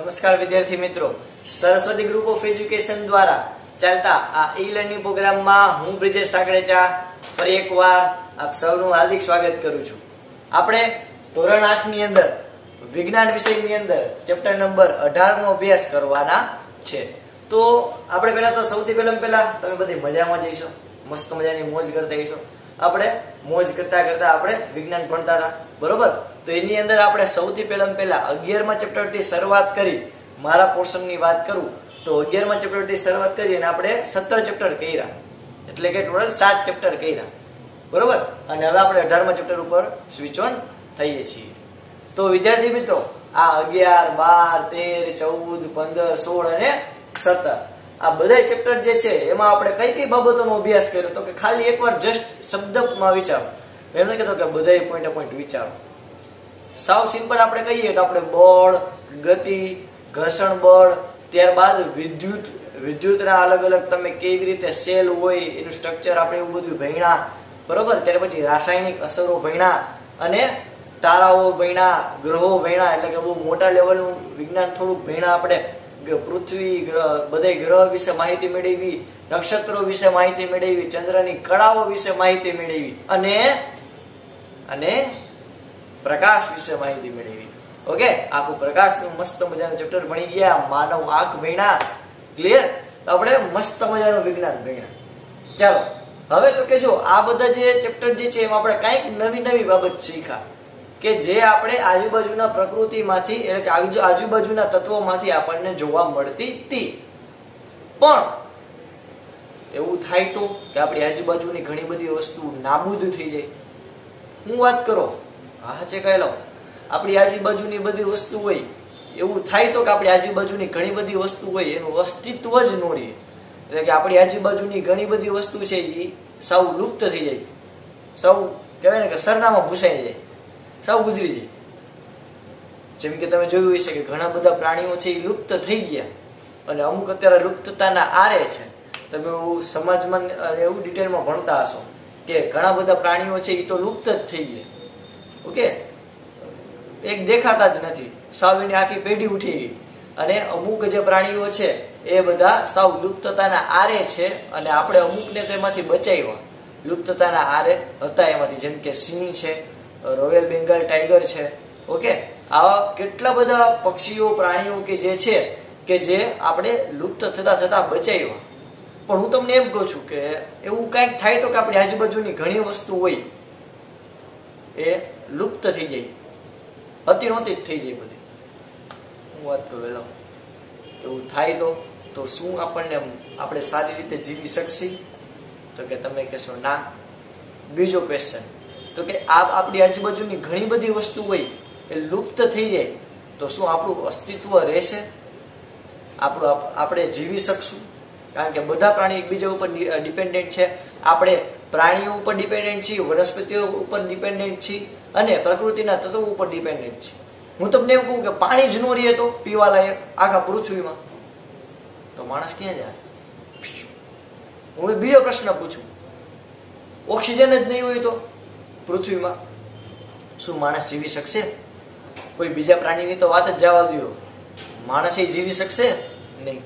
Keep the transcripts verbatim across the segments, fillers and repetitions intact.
નમસ્કાર વિદ્યાર્થી મિત્રો, સરસ્વતી ગ્રુપ ઓફ એજ્યુકેશન દ્વારા ચાલતા આ ઈ લર્નિંગ પ્રોગ્રામમાં હું બ્રિજેશ સાગરેચા ફરી એકવાર આપ સૌનું હાર્દિક સ્વાગત કરું છું। આપણે ધોરણ આઠ ની અંદર વિજ્ઞાન વિષયની અંદર ચેપ્ટર નંબર અઢાર નો અભ્યાસ કરવાના છે। તો આપણે પહેલા તો સૌથી પહેલા પહેલા તમે બધી મજામાં જઈશો, મસ્ત મજાની મોજ કરતા જઈશો। આપણે મોજ કરતા કરતા આપણે વિજ્ઞાન ભણતા હતા, બરોબર? તો એની અંદર આપણે સૌથી પહેલા પહેલા અગિયારમાં ચેપ્ટર થી શરૂઆત કરી। મારા પોર્શન ની વાત કરું તો અગિયારમાં ચેપ્ટર થી શરૂઆત કરી અને આપણે સત્તર ચેપ્ટર કર્યા, એટલે કે ટોટલ સાત ચેપ્ટર કર્યા, બરોબર? અને હવે આપણે અઢારમાં ચેપ્ટર ઉપર સ્વિચ ઓન થઈએ છીએ। તો વિદ્યાર્થી મિત્રો, આ અગિયાર, બાર, તેર, ચૌદ, પંદર, સોળ અને સત્તર આ બધા ચેપ્ટર જે છે એમાં આપણે કઈ કઈ બાબતોનો અભ્યાસ કર્યો તો કે ખાલી એકવાર જસ્ટ શબ્દમાં વિચારો, એમ નહીં કહેતો કે બધા પોઈન્ટ પોઈન્ટ વિચારો। સાવ સિમ્પલ આપણે કહીએ તો આપણે બળ, ગતિ, ઘર્ષણ બળ, ત્યારબાદ વિદ્યુત વિદ્યુતના અલગ અલગ તમે કેવી રીતે સેલ હોય એનું સ્ટ્રક્ચર આપણે એવું બધું ભણ્યા, બરોબર? ત્યાર પછી રાસાયણિક અસરો ભણ્યા અને તારાઓ ભણ્યા, ગ્રહો ભણ્યા, એટલે કે બહુ મોટા લેવલનું વિજ્ઞાન થોડુંક ભણ્યા આપણે। પૃથ્વી ગ્રહ બધા ગ્રહ વિશે માહિતી મેળવી, નક્ષત્રો વિશે માહિતી મેળવી, ચંદ્રની કળાઓ વિશે માહિતી મેળવી અને અને પ્રકાશ વિશે માહિતી મેળવી। ઓકે, આખું પ્રકાશનું મસ્ત મજાનું ચેપ્ટર ભણી ગયા, માનવ આંખ ભણ્યા, ક્લિયર? તો આપણે મસ્ત મજાનું વિજ્ઞાન ભણ્યા। ચાલો હવે તો કે જો આ બધા જે ચેપ્ટર જે છે એમાં આપણે કઈક નવી નવી બાબત શીખ્યા કે જે આપણે આજુબાજુના પ્રકૃતિમાંથી એટલે કે આજુબાજુના તત્વોમાંથી આપણને જોવા મળતી હતી। પણ એવું થાય તો કે આપણી આજુબાજુની ઘણી બધી વસ્તુ નાબૂદ થઈ જાય। હું વાત કરો હા છે કહી લો, આપણી આજુબાજુની બધી વસ્તુ હોય એવું થાય તો કે આપણી આજુબાજુની ઘણી બધી વસ્તુ હોય એનું અસ્તિત્વ જ ન રહે, એટલે કે આપણી આજુબાજુની ઘણી બધી વસ્તુ છે એ સાવ લુપ્ત થઈ જાય, સાવ કહેવાય ને કે સરનામાં ભૂસાઈ જાય, સાવ ગુજરી જાય। જેમ કે તમે જોયું હશે કે ઘણા બધા પ્રાણીઓ છે એ લુપ્ત થઈ ગયા અને અમુક અત્યારે લુપ્તતાના આરે છે। તમે સમાજમાં એવું ડિટેલમાં ભણતા હશો કે ઘણા બધા પ્રાણીઓ છે એ તો લુપ્ત જ થઈ ગયા, ઓકે? એક દેખાતા જ નથી, સાવ એની આખી પેઢી ઉઠી ગઈ અને અમુક જે પ્રાણીઓ છે એ બધા સાવ લુપ્તતાના આરે છે અને આપણે અમુકને તેમાંથી બચાવ્યા, લુપ્તતાના આરે હતા એમાંથી, જેમ કે સિંહ છે, રોયલ બેંગાલ ટાઈગર છે, ઓકે? આવા કેટલા બધા પક્ષીઓ પ્રાણીઓ કે જે છે કે જે આપણે લુપ્ત થતા થતા બચાવ્યા। પણ હું તમને એમ કહું છું કે એવું કંઈક થાય તો કે આપણી આજુબાજુની ઘણી વસ્તુ હોય એ લુપ્ત થઈ જાય, હતી નહોતી જ થઈ જાય બધી। હું વાત કરું એવું થાય તો તો શું આપણને આપણે સારી રીતે જીવી શકશી? તો કે તમે કહેશો ના। બીજો ક્વેશ્ચન તો કે આ આપણી આજુબાજુની ઘણી બધી વસ્તુ હોય એ લુપ્ત થઈ જાય તો શું આપણું અસ્તિત્વ રહેશે? આપણું આપણે જીવી શકશું? કારણ કે બધા પ્રાણી એકબીજા ઉપર ડિપેન્ડન્ટ છે, આપણે પ્રાણીઓ ઉપર ડિપેન્ડન્ટ છીએ, વનસ્પતિઓ ઉપર ડિપેન્ડન્ટ છીએ અને પ્રકૃતિના તત્વો ઉપર ડિપેન્ડન્ટ છીએ। હું તમને એમ કહું કે પાણી જ ન રહે તો પીવા લાયક આખા પૃથ્વીમાં તો માણસ ક્યાં જાય? હું બીજો પ્રશ્ન પૂછું, ઓક્સિજન જ નહીં હોય તો પૃથ્વીમાં શું માણસ જીવી શકશે? કોઈ બીજા પ્રાણીની તો વાત જ જવા દો, માણસ એ જીવી શકશે નહીં।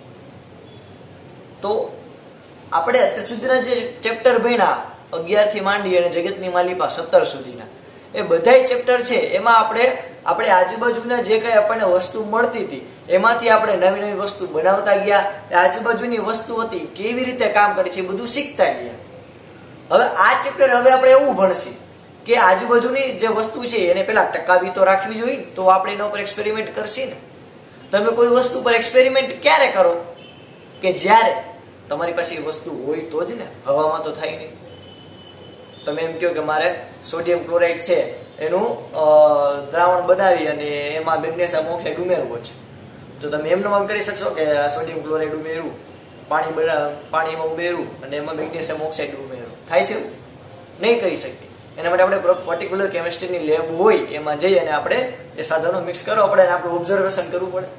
તો આપણે અત્યાર સુધીના જે ચેપ્ટર ભણ્યા અગિયાર થી માંડી અને જગતની માલિપા સત્તર સુધીના એ બધા ચેપ્ટર છે એમાં આપણે આપણે આજુબાજુના જે કઈ આપણને વસ્તુ મળતી હતી એમાંથી આપણે નવી નવી વસ્તુ બનાવતા ગયા, આજુબાજુની વસ્તુ હતી કેવી રીતે કામ કરે છે એ બધું શીખતા ગયા। હવે આ ચેપ્ટર હવે આપણે એવું ભણશે કે આજુબાજુની જે વસ્તુ છે એને પેલા ટકાવી તો રાખવી જોઈએ, તો આપણે એના ઉપર એક્સપેરિમેન્ટ કરશી ને। તમે કોઈ વસ્તુ પર એક્સપેરિમેન્ટ ક્યારે કરો? કે જ્યારે તમારી પાસે એ વસ્તુ હોય તો જ ને, હવામાં તો થાય નહીં। તમે એમ કહો કે મારે સોડિયમ ક્લોરાઇડ છે એનું દ્રાવણ બનાવી અને એમાં મેગ્નેશિયમ ઓક્સાઇડ ઉમેરવો છે, તો તમે એમનો આમ કરી શકશો કે સોડિયમ ક્લોરાઇડ ઉમેરવું, પાણી પાણીમાં ઉમેરવું અને એમાં મેગ્નેશિયમ ઓક્સાઇડ ઉમેરવું થાય છે? નહીં કરી શકીએ। એના માટે આપણે પર્ટિક્યુલર કેમિસ્ટ્રીની લેબ હોય એમાં જઈ અને આપણે એ સાધનો મિક્સ કરવા પડે અને આપણે ઓબ્ઝર્વેશન કરવું પડે।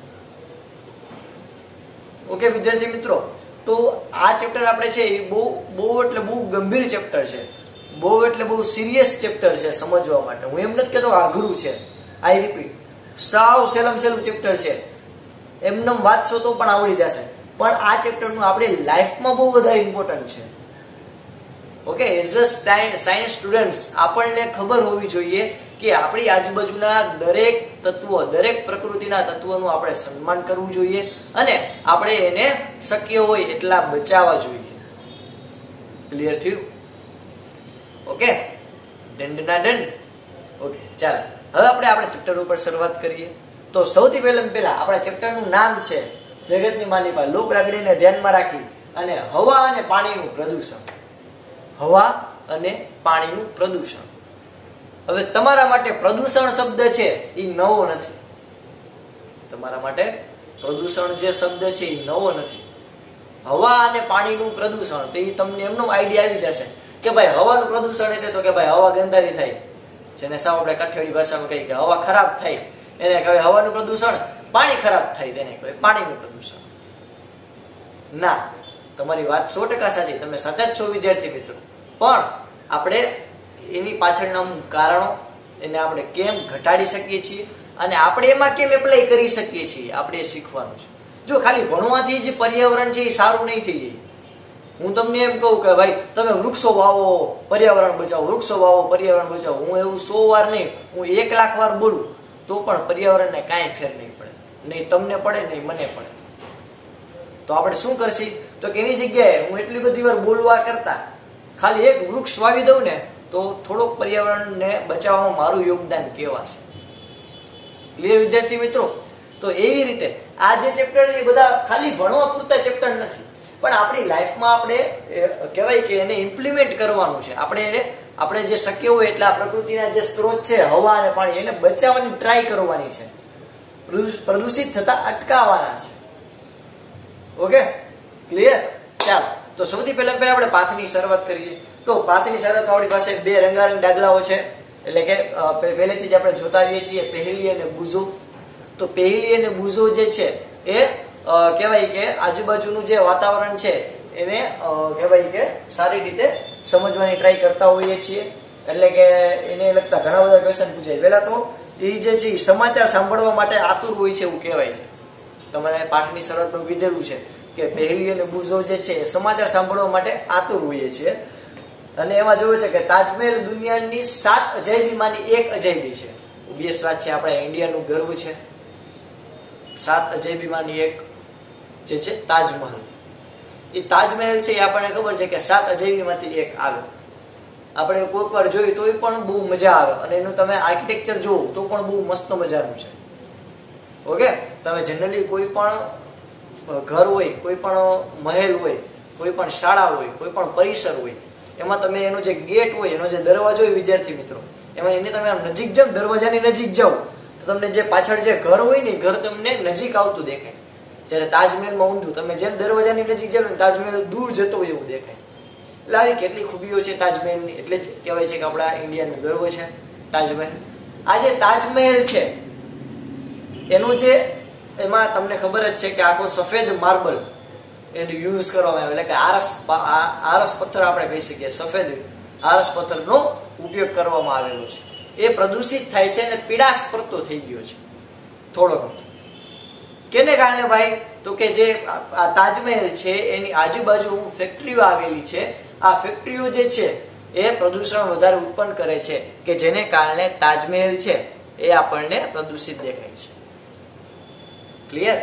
ઓકે વિદ્યાર્થી મિત્રો, તો આ ચેપ્ટર આપણે છે એ બહુ બહુ એટલે બહુ ગંભીર ચેપ્ટર છે, બહુ એટલે બહુ સિરિયસ ચેપ્ટર છે સમજવા માટે। હું એમ નથી કહેતો આઘરું છે, આઈ રિપીટ, સાવ સહેલામ સહેલું ચેપ્ટર છે। એમને વાંચશો તો પણ આવડી જશે, પણ આ ચેપ્ટરનું આપણે લાઈફમાં બહુ વધારે ઇમ્પોર્ટન્ટ છે. Okay, as a science students આપણને ખબર હોવી જોઈએ કે આપણી આજુબાજુના દરેક તત્વો, દરેક પ્રકૃતિના તત્વોનું આપણે સન્માન કરવું જોઈએ અને આપણે એને શક્ય હોય એટલા બચાવવા જોઈએ. ક્લિયર થયું? Okay, done done. ઓકે, ચાલો હવે આપણે આપણા ચેપ્ટર ઉપર શરૂઆત કરીએ. તો સૌથી પહેલા પહેલા આપણા ચેપ્ટરનું નામ છે જગતની માલિકા, લોક લાગણીને ધ્યાનમાં રાખી અને હવા અને પાણીનું પ્રદૂષણ. હવા અને પાણીનું પ્રદૂષણ. હવે તમારા માટે પ્રદૂષણ શબ્દ છે એ નવો નથી. તમારા માટે પ્રદૂષણ જે શબ્દ છે એ નવો નથી. હવા અને પાણીનું પ્રદૂષણ તો એ તમને એમનો આઈડિયા આવી જશે કે ભાઈ હવાનું પ્રદૂષણ એટલે તો કે ભાઈ હવા ગંદારી થાય, જેને સાવ આપણે કાઠિયાવાડી ભાષામાં કહીએ કે હવા ખરાબ થાય એને કહેવાય હવાનું પ્રદૂષણ. પાણી ખરાબ થાય તેને કહેવાય પાણીનું પ્રદૂષણ. ના, તમારી વાત સો ટકા સાચી, તમે સાચા જ છો વિદ્યાર્થી મિત્રો, પણ આપણે એની પાછળના કારણો, એને આપણે કેમ ઘટાડી શકીએ છીએ અને આપણે એમાં કેમ એપ્લાય કરી શકીએ છીએ, આપણે એ શીખવાનું છે. જો ખાલી ભણવાથી જ પર્યાવરણ છે એ સારું નહીં થઈ જાય. હું તમને એમ કહું કે ભાઈ તમે વૃક્ષો વાવો, પર્યાવરણ બચાવો, વૃક્ષો વાવો, પર્યાવરણ બચાવો, હું એવું સો વાર નહીં, હું એક લાખ વાર બોલું તો પણ પર્યાવરણને કાંઈ ફેર નહીં પડે. નહીં તમને પડે નહીં મને પડે. તો આપણે શું કરશી તો કે એની જગ્યાએ હું એટલી બધી વાર બોલવા કરતા ખાલી એક વૃક્ષ વાવી દઉં ને તો થોડોક પર્યાવરણને બચાવવામાં મારું યોગદાન કહેવાશે. ક્લિયર વિદ્યાર્થી મિત્રો? તો એવી રીતે આ જે ચેપ્ટર છે એ બધા ખાલી ભણવા પૂરતા ચેપ્ટર નથી, પણ આપણી લાઈફમાં આપણે કહેવાય કે એને ઇમ્પ્લિમેન્ટ કરવાનું છે. આપણે એને આપણે જે શક્ય હોય એટલા પ્રકૃતિના જે સ્ત્રોત છે હવા અને પાણી એને બચાવવાની ટ્રાય કરવાની છે, પ્રદૂષિત થતા અટકાવવાના છે. Okay, clear? ચાલો, તો સૌથી પહેલા પહેલા આપણે પાથની શરૂઆત કરીએ. તો પાથની શરૂઆત આપણી પાસે બે રંગારંગ ડાગલાઓ છે, એટલે કે પહેલેથી જ આપણે જોતા આવીએ છીએ પહેલી અને બુઝો. તો પહેલી અને બુઝો જે છે એ કહેવાય કે આજુબાજુનું જે વાતાવરણ છે એને કહેવાય કે સારી રીતે સમજવાની ટ્રાય કરતા હોઈએ છીએ. એટલે કે એને લગતા ઘણા બધા ક્વેશ્ચન પૂછાય. પહેલા તો એ જે છે સમાચાર સાંભળવા માટે આતુર હોય છે એવું કહેવાય છે. તમારે પાઠની શરૂઆતમાં કીધેલું છે કે પહેલી અને બુઝો જે છે એ સમાચાર સાંભળવા માટે આતુર હોઈએ છે. અને એમાં જોયું છે કે તાજમહેલ દુનિયાની સાત અજાયબીમાંની એક અજાયબી છે. ઓબ્વિયસ વાત છે, આપણે ઇન્ડિયાનું ગર્વ છે. સાત અજાયબીમાંની એક જે છે તાજમહેલ. એ તાજમહેલ છે એ આપણને ખબર છે કે સાત અજાયબીમાંથી એક આવે. આપણે કોઈક વાર જોયું તો પણ બહુ મજા આવે અને એનું તમે આર્કિટેક્ચર જોવો તો પણ બહુ મસ્ત મજાનું છે. ઓકે, તમે જનરલી કોઈ પણ ઘર હોય, કોઈ પણ મહેલ હોય, કોઈ પણ શાળા હોય, કોઈ પણ પરિસર હોય, એમાં તમે એનો જે ગેટ હોય, એનો જે દરવાજો હોય વિદ્યાર્થી મિત્રો, એમાં એને તમે આમ નજીક જાઓ, દરવાજાની નજીક જાઓ તો તમને જે પાછળ જે ઘર હોય ને ઘર તમને નજીક આવતું દેખાય. જ્યારે તાજમહેલમાં ઊંધું, તમે જેમ દરવાજાની નજીક જાઓ ને તાજમહેલ દૂર જતો હોય એવું દેખાય. એટલે આવી કેટલી ખૂબીઓ છે તાજમહેલની, એટલે જ કહેવાય છે કે આપણા ઇન્ડિયાનું ગર્વ છે તાજમહેલ. આ જે તાજમહેલ છે એનું જે એમાં તમને ખબર જ છે કે આખો સફેદ માર્બલ એનો યુઝ કરવામાં આવે, એટલે કે આરસ આરસ પથ્થર આપણે કહી શકીએ, સફેદ આરસ પથ્થરનો ઉપયોગ કરવામાં આવેલો છે. એ પ્રદૂષિત થાય છે અને પીડાશ પડતો થઈ ગયો છે થોડો ઘણો. કેને કારણે ભાઈ? તો કે જે આ તાજમહેલ છે એની આજુબાજુ ફેક્ટરીઓ આવેલી છે. આ ફેક્ટરીઓ જે છે એ પ્રદૂષણ વધારે ઉત્પન્ન કરે છે કે જેને કારણે તાજમહેલ છે એ આપણને પ્રદૂષિત દેખાય છે. ક્લિયર?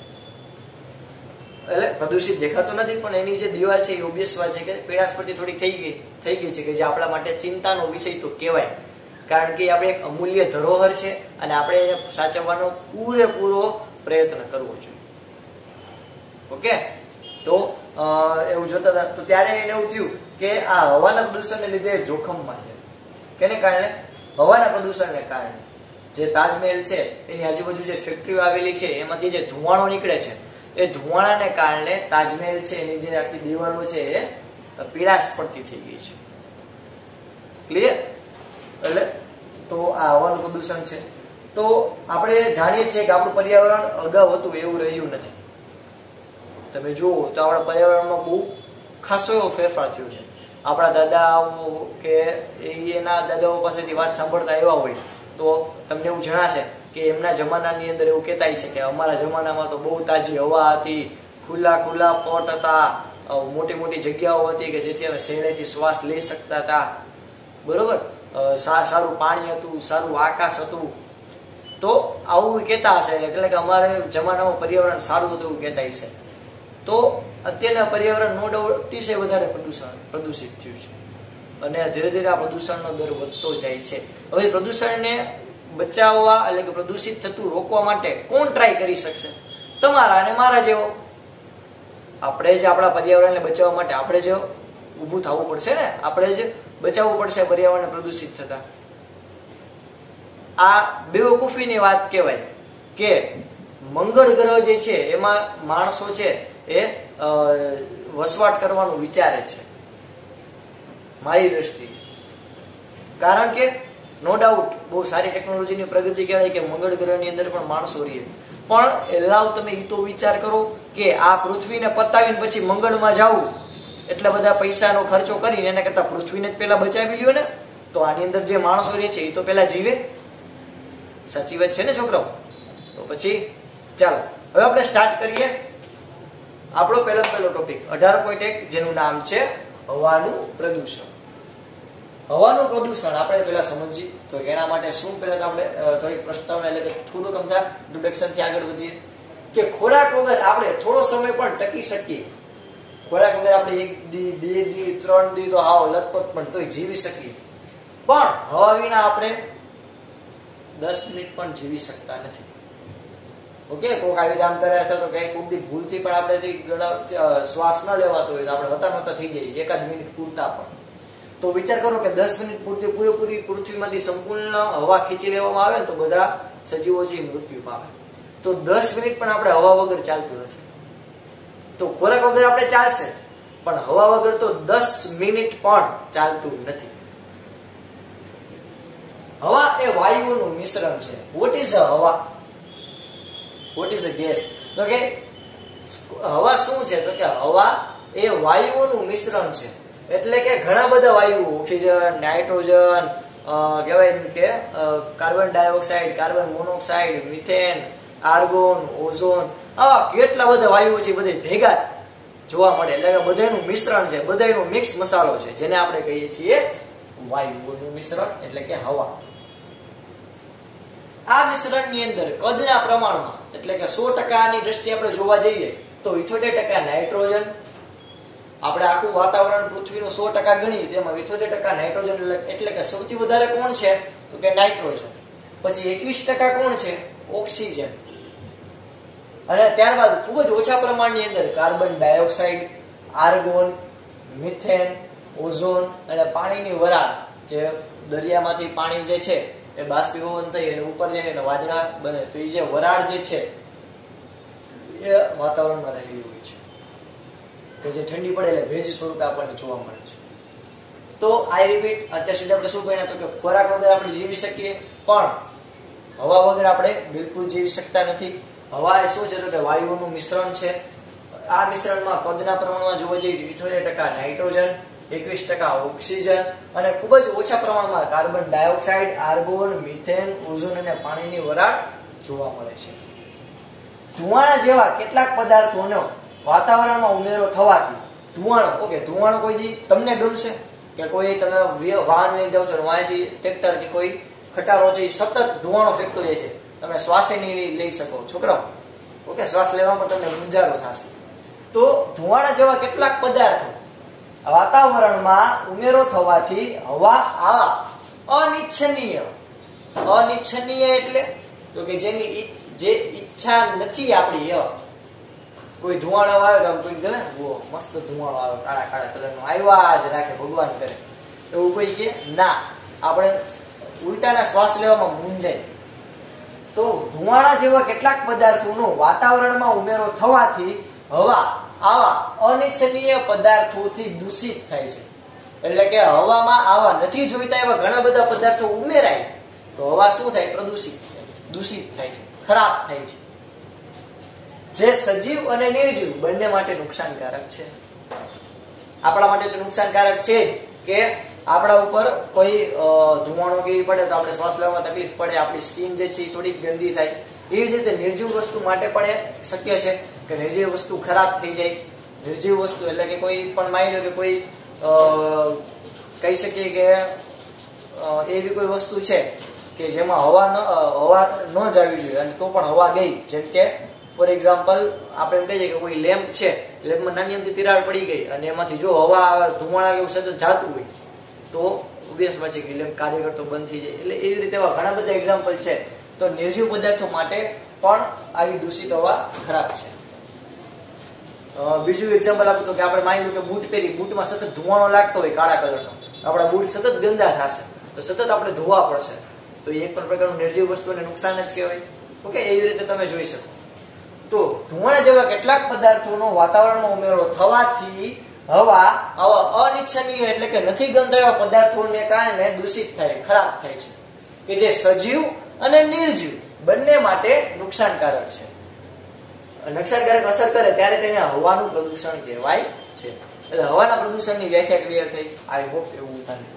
એટલે પ્રદૂષિત દેખાતો નથી પણ એની જે દિવાલ છે એ ઓબ્વિયસ વાત છે કે પીડાશ પડતી થોડી થઈ ગઈ થઈ ગઈ છે કે જે આપણા માટે ચિંતાનો વિષય તો કહેવાય, કારણ કે આપણે એક અમૂલ્ય ધરોહર છે અને આપણે એને સાચવવાનો પૂરેપૂરો પ્રયત્ન કરવો જોઈએ. ઓકે, તો એવું જોતા હતા તો ત્યારે એને એવું થયું કે આ હવાના પ્રદૂષણને લીધે જોખમમાં છે. કેને કારણે? હવાના પ્રદૂષણને કારણે. જે તાજમહેલ છે એની આજુબાજુ જે ફેક્ટરીઓ આવેલી છે એમાંથી જે ધુમાડો નીકળે છે એ ધુમાડાને કારણે તાજમહેલ છે એની જે આખી દિવાલો છે એ પીડાશ પડતી થઈ ગઈ છે. ક્લિયર? એટલે તો આ હવાનું પ્રદૂષણ છે. તો આપણે જાણીએ છીએ કે આપણું પર્યાવરણ અગાઉ હતું એવું રહ્યું નથી. તમે જુઓ તો આપણા પર્યાવરણમાં બહુ ખાસો એવો ફેરફાર થયો છે. આપણા દાદાઓ કે એના દાદાઓ પાસેથી વાત સાંભળતા એવા હોય તો તમને એવું જણાશે કે એમના જમાનાની અંદર એવું કહેતા છે કે અમારા જમાનામાં તો બહુ તાજી હવા હતી, ખુલ્લા ખુલ્લા પોટ હતા, મોટી મોટી જગ્યાઓ હતી કે જેથી અમે સહેલાઈથી શ્વાસ લઈ શકતા હતા, બરોબર, સારું પાણી હતું, સારું આકાશ હતું. તો આવું કહેતા હશે, એટલે કે અમારે જમાનામાં પર્યાવરણ સારું હતું એવું કહેતા છે. તો અત્યારના પર્યાવરણ નો ડાઉટ અતિશય વધારે પ્રદૂષણ પ્રદૂષિત થયું છે અને ધીરે ધીરે આ પ્રદૂષણનો દર વધતો જાય છે. હવે પ્રદૂષણને બચાવવા એટલે કે પ્રદૂષિત થતું રોકવા માટે કોણ ટ્રાય કરી શકશે? તમારા અને મારા જેવો. આપણે જ આપણા પર્યાવરણને બચાવવા માટે આપણે જ ઊભું થવું પડશે ને, આપણે જ બચાવવું પડશે પર્યાવરણને પ્રદૂષિત થતા. આ બેવકૂફીની વાત કહેવાય કે મંગળ ગ્રહ જે છે એમાં માણસો છે એ વસવાટ કરવાનું વિચારે છે મારી દ્રષ્ટિએ. કારણ કે નો ડાઉટ બહુ સારી ટેકનોલોજીની પ્રગતિ કહેવાય કે મંગળ ગ્રહની અંદર પણ માણસો રહે, પણ એલાવ તમે એ તો વિચાર કરો કે આ પૃથ્વીને પતાવીને પછી મંગળમાં જવું એટલા બધા પૈસાનો ખર્ચો કરીને એના કરતા પૃથ્વીને જ પેલા બચાવી લ્યો ને. તો આની અંદર જે માણસો રહે છે એ તો પેલા જીવે. સાચી વાત છે ને છોકરાઓ? તો પછી ચાલો હવે આપણે સ્ટાર્ટ કરીએ આપણો પહેલો પહેલો ટોપિક અઢાર પોઈન્ટ એક, જેનું નામ છે હવાનું પ્રદૂષણ. હવાનું પ્રદૂષણ આપણે પહેલા સમજીએ તો એના માટે શું પહેલા તો આપણે થોડીક પ્રસ્તાવના એટલે કે થોડુંક અમથા ઇન્ટ્રોડક્શન થી આગળ વધીએ કે ખોરાક વગર આપણે થોડો સમય પણ ટકી શકીએ. ખોરાક વગર આપણે એક દી, બે દી, ત્રણ દી તો આવો લગભગ પણ તોય જીવી શકીએ, પણ હવા વિના આપણે દસ મિનિટ પણ જીવી શકતા નથી. ઓકે, કોઈક આવી કામ કરે અથવા તો કઈ કોઈક ભૂલથી પણ આપણે શ્વાસ ન લેવાતો હોય તો આપણે હતા નહોતા થઈ જાય એકાદ મિનિટ પૂરતા પણ. તો વિચાર કરો કે દસ મિનિટ પૂરતી પૂરેપૂરી પૃથ્વીમાંથી સંપૂર્ણ હવા ખેંચી લેવામાં આવે ને તો બધા સજીવો છે મૃત્યુ પામે. તો દસ મિનિટ પણ આપણે હવા વગર ચાલતું નથી. તો ખોરાક વગર આપણે ચાલશે પણ હવા વગર તો દસ મિનિટ પણ ચાલતું નથી. હવા એ વાયુઓનું મિશ્રણ છે. વોટ ઇઝ અ હવા? What is a gas? તો કે હવા શું છે? તો કે હવા એ વાયુઓનું મિશ્રણ છે. એટલે કે ઘણા બધા વાયુઓ, ઓક્સિજન, નાઇટ્રોજન, કહેવાય કે carbon dioxide, carbon monoxide, methane, argon, ozone, આવા કેટલા બધા વાયુઓ છે બધા ભેગા જોવા મળે. એટલે કે બધાનું મિશ્રણ છે, બધાનો મિક્સ મસાલો છે, જેને આપણે કહીએ છીએ વાયુઓનું મિશ્રણ એટલે કે હવા. આ મિશ્રણની અંદર કદના પ્રમાણમાં એટલે કે સો ટકાની દ્રષ્ટિએ આપણે જોવા જઈએ તો ઇઠ્યોતેર ટકા નાઇટ્રોજન, આપણે આખું વાતાવરણ પૃથ્વીનું સો ટકા ગણીએ તેમાં ઇઠ્યોતેર ટકા નાઇટ્રોજન એટલે કે સૌથી વધારે કોણ છે? તો કે નાઇટ્રોજન. પછી એકવીસ ટકા કોણ છે? ઓક્સિજન. અને ત્યારબાદ ખૂબ જ ઓછા પ્રમાણની અંદર carbon dioxide, argon, methane, ozone અને પાણીની વરાળ, જે દરિયામાંથી પાણી જે છે એ બાષ્પીભવન થઈ અને ઉપર જાય અને વાદળા બને તો એ જે વરાળ જે છે એ વાતાવરણમાં રહેલી હોય છે કે જે ઠંડી પડે એટલે ભેજ સ્વરૂપે આપણને જોવા મળે છે. તો આઈ રિપીટ, અત્યાર સુધી આપણે શું ભણ્યા? તો કે ખોરાક વગર આપણે જીવી શકીએ પણ હવા વગર આપણે બિલકુલ જીવી શકતા નથી. હવા એ શું છે? તો કે વાયુઓનું મિશ્રણ છે. આ મિશ્રણમાં કદના પ્રમાણમાં જોવા જઈએ ઇઠ્યોતેર ટકા નાઇટ્રોજન, એકવીસ ટકા ઓક્સિજન અને ખૂબ જ ઓછા પ્રમાણમાં carbon dioxide, argon, methane, ozone અને પાણીની વરાળ જોવા મળે છે. ધુમાડા જેવા કેટલાક પદાર્થોનો વાતાવરણમાં ઉમેરો થવાથી ધુવાણો, ઓકે, ધુવાણો કોઈ તમને ગમશે કે કોઈ તમે વાહન લઈ જાવ છો વાંથી ટ્રેક્ટર કે કોઈ ખટારો છે સતત ધુવાણો ફેંકતો જાય છે, તમે શ્વાસ નહીં લઈ શકો છોકરાઓ. ઓકે, શ્વાસ લેવામાં તમને મૂંઝારો થશે. તો ધુવાણા જેવા કેટલાક પદાર્થો વાતાવરણમાં ઉમેરો થવાથી હવા આ અનિચ્છનીય, અનિચ્છનીય એટલે તો કે જેની જે ઈચ્છા નથી આપણી, કોઈ ધુવાણો આવે તો કોઈ ગમે ઓ મસ્ત ધુવાણો આવે કાળા કાળા કલરનો આવ્યા જ રાખે ભગવાન કરે, એવું કોઈ કે ના, આપણે ઉલટાના શ્વાસ લેવામાં મૂંઝાય. તો ધુવાણા જેવા કેટલાક પદાર્થોનો વાતાવરણમાં ઉમેરો થવાથી હવા આવા અનિચ્છનીય પદાર્થોથી દૂષિત થાય છે. એટલે કે હવામાં આવા નથી જોઈતા એવા ઘણા બધા પદાર્થો ઉમેરાય તો હવા શું થાય? પ્રદૂષિત થાય, દૂષિત થાય છે, ખરાબ થાય છે, જે સજીવ અને નિર્જીવ બંને માટે નુકસાનકારક છે. આપણા માટે તો નુકસાનકારક છે જ કે આપણા ઉપર કોઈ ધુમાડો કે પડે તો આપણે શ્વાસ લેવામાં તકલીફ પડે, આપણી સ્કિન જે છે એ થોડીક ગંદી થાય. એવી જ રીતે નિર્જીવ વસ્તુ માટે પણ એ શક્ય છે કે નિર્જીવ વસ્તુ ખરાબ થઈ જાય. નિર્જીવ વસ્તુ એટલે કે કોઈ પણ માની લો કે કોઈ કહી શકીએ કે એવી કોઈ વસ્તુ છે કે જેમાં હવા ન હવા ન જવી જોઈએ અને તો પણ હવા ગઈ, જેમ કે ફોર એક્ઝામ્પલ આપણે એમ કહીએ કે કોઈ લેમ્પ છે, લેમ્પમાં નાની અમથી તિરાડ પડી ગઈ અને એમાંથી જો હવા ધુમાડા એવું સતત જાતું હોય તો ઓબ્વિયસ વાત છે કે લેમ્પ કાર્ય કરતો બંધ થઈ જાય. એટલે એવી રીતે એવા ઘણા બધા એક્ઝામ્પલ છે. તો નિર્જીવ પદાર્થો માટે પણ આવી દૂષિત હવા ખરાબ છે. બીજું એક્ઝામ્પલ આપું તો કે આપણે માની લો કે બૂટ પહેરી, બૂટમાં સતત ધુમાડો લાગતો હોય કાળા કલરનો, આપણા બૂટ સતત ગંદા થશે તો સતત આપણે ધોવા પડશે, તો એ એક પણ પ્રકારનું નિર્જીવ વસ્તુને નુકસાન જ કહેવાય. ઓકે, એવી રીતે તમે જોઈ શકો. તો ધુમાડા જેવા કેટલાક પદાર્થોનો વાતાવરણમાં ઉમેરો થવાથી હવા આવા અનિચ્છનીય એટલે કે નથી ગમતા એવા પદાર્થોને કારણે દૂષિત થાય, ખરાબ થાય છે, કે જે સજીવ અને નિર્જીવ બંને માટે નુકસાનકારક છે. નુકસાનકારક અસર કરે ત્યારે તેને હવાનું પ્રદૂષણ કહેવાય છે. એટલે હવાના પ્રદૂષણની વ્યાખ્યા ક્લિયર થઈ. આઈ હોપ એવું થાય.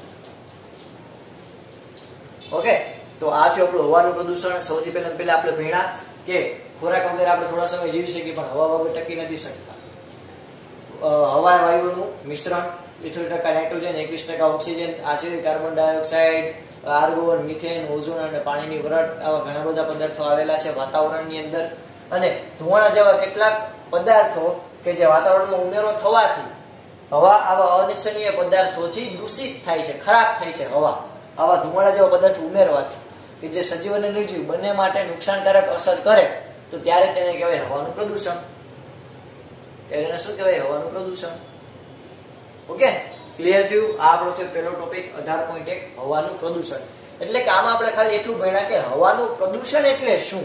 ઓકે, તો આ છે આપણું હવાનું પ્રદૂષણ. સૌથી પહેલા પહેલા આપણે ભણ્યા કે ખોરાક વગર આપણે થોડા સમય જીવી શકીએ પણ હવા વગર ટકી નથી શકતા. હવા વાયુનું મિશ્રણ, પિસ્તાલીસ ટકા નાઇટ્રોજન, એકવીસ ટકા ઓક્સિજન, આશરે carbon dioxide, argon, methane, ozone અને પાણીની વરાળ, આવા ઘણા બધા પદાર્થો આવેલા છે વાતાવરણની અંદર. અને ધુમાડા જેવા કેટલાક પદાર્થો કે જે વાતાવરણમાં ઉમેરો થવાથી હવા આવા અનિચ્છનીય પદાર્થોથી દૂષિત થાય છે, ખરાબ થાય છે હવા. આવા ધુમાડા જેવા પદાર્થો ઉમેરવાથી કે જે સજીવ અને નિર્જીવ બંને માટે નુકસાનકારક અસર કરે તો ત્યારે તેને કહેવાય હવાનું પ્રદૂષણ. એને શું કહેવાય? હવાનું પ્રદૂષણ. ઓકે, ક્લિયર થયું? આ આપણો થયો પહેલો ટોપિક અઢાર પોઈન્ટ એક, હવાનું પ્રદૂષણ. એટલે કે આમાં આપણે ખાલી એટલું ભણ્યા કે હવાનું પ્રદૂષણ એટલે શું.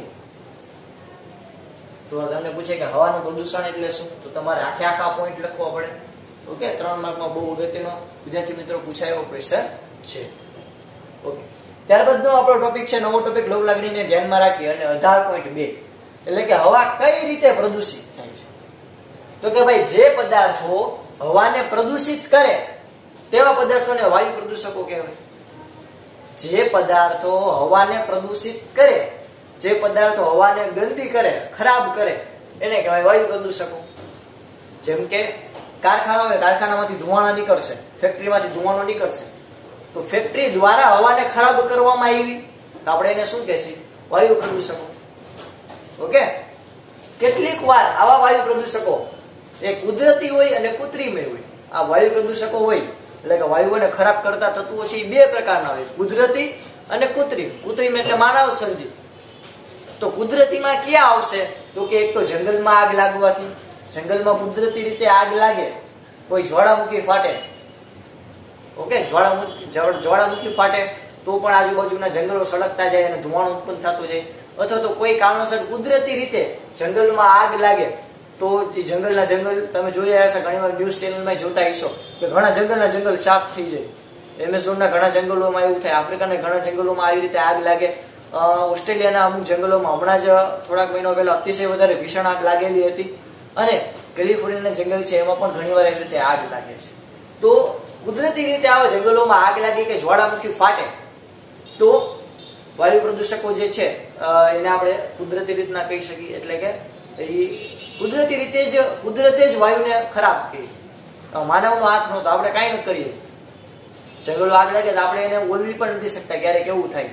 તો તમને પૂછે કે હવાનું પ્રદૂષણ એટલે શું, તો તમારે આખે આખા પોઈન્ટ લખવા પડે. ઓકે, ત્રણ માર્કમાં બહુ અગત્યનો વિદ્યાર્થી મિત્રો પૂછાયેલો ક્વેશ્ચન છે. ઓકે, ત્યારબાદનો આપણો ટોપિક છે નવો ટોપિક લોક લાગણીને ધ્યાનમાં રાખી અને અઢાર પોઈન્ટ બે એટલે કે હવા કઈ રીતે પ્રદૂષિત થાય છે. તો કે ભાઈ જે પદાર્થો હવાને પ્રદૂષિત કરે તેવા પદાર્થોને વાયુ પ્રદૂષકો કહેવાય. જે પદાર્થો હવાને પ્રદૂષિત કરે, જે પદાર્થો હવાને ગંદી કરે, ખરાબ કરે એને કહેવાય વાયુ પ્રદૂષકો. જેમ કે કારખાના હોય, કારખાનામાંથી ધુમાડા નીકળશે, ફેક્ટરીમાંથી ધુમાડો નીકળશે, તો ફેક્ટરી દ્વારા હવાને ખરાબ કરવામાં આવી તો આપણે એને શું કહેશું? વાયુ પ્રદૂષકો. ઓકે, કેટલીક વાર આવા વાયુ પ્રદૂષકો એ કુદરતી હોય અને કૃત્રિમ હોય. આ વાયુ પ્રદૂષકો હોય એટલે કે વાયુઓને ખરાબ કરતા તત્વો છે એ બે પ્રકારના હોય, કુદરતી અને કૃત્રિમ. કૃત્રિમ એટલે માનવ સર્જિત. તો કુદરતીમાં ક્યાં આવશે? તો કે એક તો જંગલમાં આગ લાગવાથી, જંગલમાં કુદરતી રીતે આગ લાગે, કોઈ જ્વાળામુખી ફાટે. ઓકે, જ્વાળામુખી જ્વાળામુખી ફાટે તો પણ આજુબાજુના જંગલો સળગતા જાય અને ધુમાડો ઉત્પન્ન થતો જાય. અથવા તો કોઈ કારણોસર કુદરતી રીતે જંગલમાં આગ લાગે તો જંગલના જંગલ તમે જોયા હશે, ઘણી વાર ન્યૂઝ ચેનલમાં જોતા હશો કે ઘણા જંગલના જંગલ સાફ થઈ જાય. એમેઝોનના ઘણા જંગલોમાં એવું થાય, આફ્રિકાના ઘણા જંગલોમાં આવી રીતે આગ લાગે. ઓસ્ટ્રેલિયાના અમુક જંગલોમાં હમણાં જ થોડાક મહિનો પહેલા અતિશય વધારે ભીષણ આગ લાગેલી હતી. અને કેલિફોર્નિયાના જંગલ છે એમાં પણ ઘણી વાર એવી રીતે આગ લાગે છે. તો કુદરતી રીતે આવા જંગલોમાં આગ લાગે કે જ્વાળામુખી ફાટે તો વાયુ પ્રદૂષકો જે છે એને આપણે કુદરતી રીતના કહી શકીએ. એટલે કે એ કુદરતી રીતે જ કુદરતે જ વાયુને ખરાબ કરી. માનવનો હાથ નહોતો, આપણે કાંઈ નથી કરીએ. જંગલો આગ લાગે તો આપણે એને ઓલવી પણ નથી શકતા. ક્યારેક એવું થાય.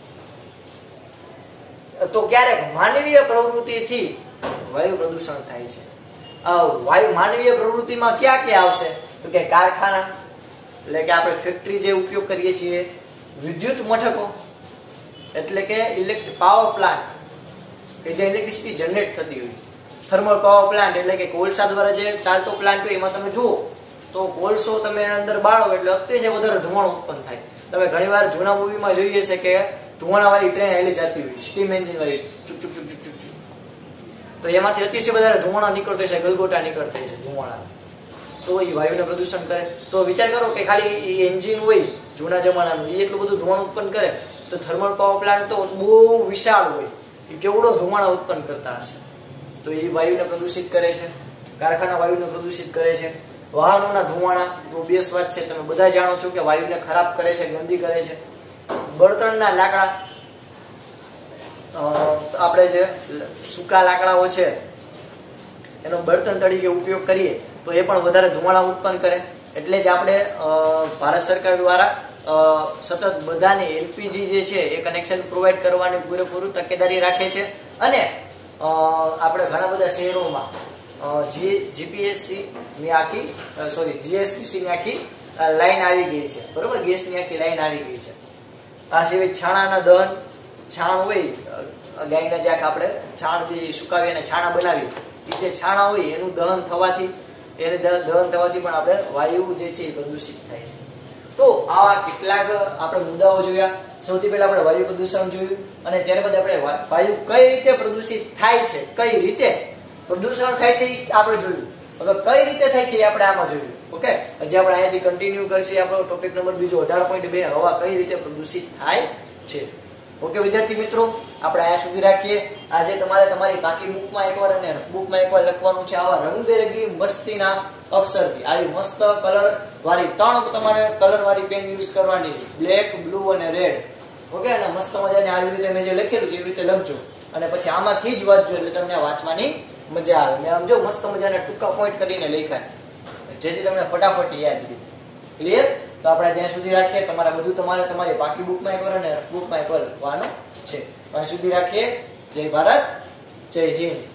તો ક્યારેક માનવીય પ્રવૃત્તિથી વાયુ પ્રદૂષણ થાય છે. વાયુ માનવીય પ્રવૃત્તિમાં ક્યાં ક્યાં આવશે? તો કે કારખાના એટલે કે આપણે ફેક્ટરી જે ઉપયોગ કરીએ છીએ, વિદ્યુત મથકો એટલે કે ઇલેક્ટ્રિક પાવર પ્લાન્ટ કે જે ઇલેક્ટ્રિસિટી જનરેટ થતી હોય, થર્મલ પાવર પ્લાન્ટ એટલે કે કોલસા દ્વારા જે ચાલતો પ્લાન્ટ હોય એમાં તમે જુઓ તો કોલસો તમે અંદર બાળો એટલે અતિશય વધારે ધુમાડો ઉત્પન્ન થાય. તમે ઘણીવાર જૂના મૂવીમાં જોઈએ છે કે ધુમાડાવાળી ટ્રેન હેલી જતી હોય, સ્ટીમ એન્જિન વાળી, ચુક ચુક ચુક ચુક ચુક, તો એમાંથી અતિશય વધારે ધુમાડા નીકળતો છે, ગલગોટા નીકળતા છે ધુમાડા, તો એ વાયુને પ્રદૂષણ કરે. તો વિચાર કરો કે ખાલી એન્જિન હોય જૂના જમાનાનું એ એટલું બધું ધુમાડો ઉત્પન્ન કરે તો થર્મલ પાવર પ્લાન્ટ તો બહુ વિશાળ હોય, એ કેવડો ધુમાડા ઉત્પન્ન કરતા હશે. તો એ વાયુને પ્રદૂષિત કરે છે. કારખાના વાયુને પ્રદૂષિત કરે છે. વાહનોના ધુમાડા તો ઓબ્વિયસ વાત છે, તમે બધા જાણો છો કે વાયુને ખરાબ કરે છે, ગંદી કરે છે. બળતણના લાકડા, આપણે જે સૂકા લાકડાઓ છે એનો બળતણ તરીકે ઉપયોગ કરીએ તો એ પણ વધારે ધુમાડા ઉત્પન્ન કરે. એટલે જ આપણે ભારત સરકાર દ્વારા સતત બધાને એલપીજી જે છે એ કનેક્શન પ્રોવાઈડ કરવાની પૂરેપૂરું તકેદારી રાખે છે. અને આપણે ઘણા બધા શહેરોમાં જીપીએસસી ની આખી સોરી જીએસપીસી ની આખી લાઈન આવી ગઈ છે, બરોબર, ગેસની આખી લાઈન આવી ગઈ છે. આ સિવાય છાણાના દહન, છાણ હોય ગાયના, જ્યાં આપણે છાણ જે સુકાવી અને છાણા બનાવી, એ જે છાણા હોય એનું દહન થવાથી એને દહન થવાથી પણ આપણે વાયુ જે છે એ પ્રદૂષિત થાય છે. તો આવા કેટલાક આપણે મુદ્દાઓ જોયા. સૌથી પહેલા આપણે વાયુ પ્રદૂષણ જોયું, અને ત્યારબાદ આપણે વાયુ કઈ રીતે પ્રદૂષિત થાય છે, કઈ રીતે પ્રદૂષણ થાય છે એ આપણે જોયું. હવે કઈ રીતે થાય છે એ આપણે આમાં જોયું. ઓકે, હજી આપણે અહીંયાથી કન્ટિન્યુ કરશે આપણો ટોપિક નંબર બીજો અઢાર પોઈન્ટ બે, હવા કઈ રીતે પ્રદૂષિત થાય છે. ઓકે વિદ્યાર્થી મિત્રો, આપણે અહીંયા સુધી રાખીએ. આજે તમારે તમારી બાકી બુકમાં એકવાર અને બુકમાં એકવાર લખવાનું છે આવા રંગબેરંગી મસ્તીના અક્ષરથી. આવી મસ્ત કલર વાળી ત્રણ તમારે કલર વાળી પેન યુઝ કરવાની છે, બ્લેક, બ્લુ અને રેડ. ઓકે, અને મસ્ત મજાની આવી રીતે મેં જે લખેલું છે એવી રીતે લખજો, અને પછી આમાંથી જ વાંચજો એટલે તમને વાંચવાની મજા આવે. મેં આમ જો મસ્ત મજાના ટૂંકા પોઈન્ટ કરીને લખ્યા છે જેથી તમને ફટાફટ યાદ રહે. ક્લિયર? તો આપણે જ્યાં સુધી રાખીએ, તમારે બધું તમારે તમારી બાકી બુકમાં એકવાર અને બુકમાં એકવાર લખવાનું છે. ત્યાં સુધી રાખીએ. જય ભારત, જય હિન્દ.